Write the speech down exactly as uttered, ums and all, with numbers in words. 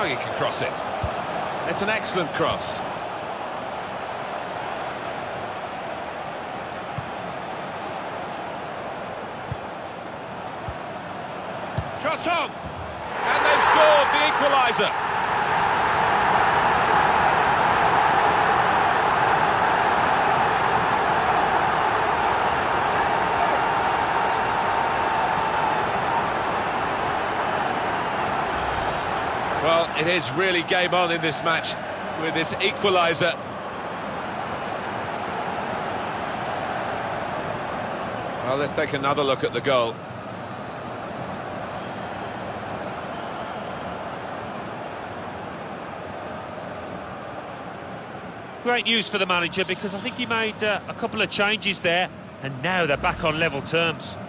Now he can cross it. It's an excellent cross. Shot on! And they've scored the equaliser. Well, it is really game on in this match with this equaliser. Well, let's take another look at the goal. Great news for the manager, because I think he made uh, a couple of changes there, and now they're back on level terms.